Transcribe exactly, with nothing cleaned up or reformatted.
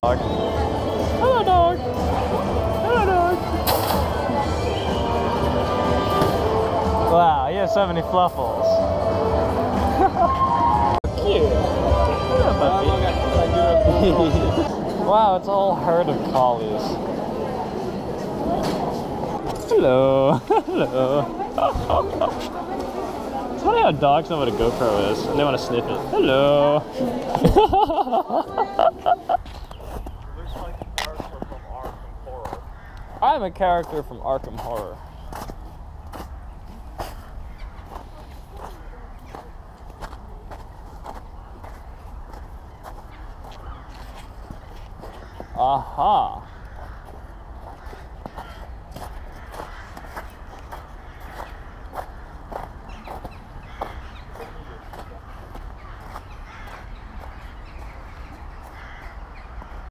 Dog. Hello, dog. Hello, dog. Wow, you have so many fluffles. Cute. Hello, puppy. Wow, it's a whole herd of collies. Hello. Hello. It's funny how dogs know what a GoPro is and they want to sniff it. Hello. I'm a character from Arkham Horror. Aha.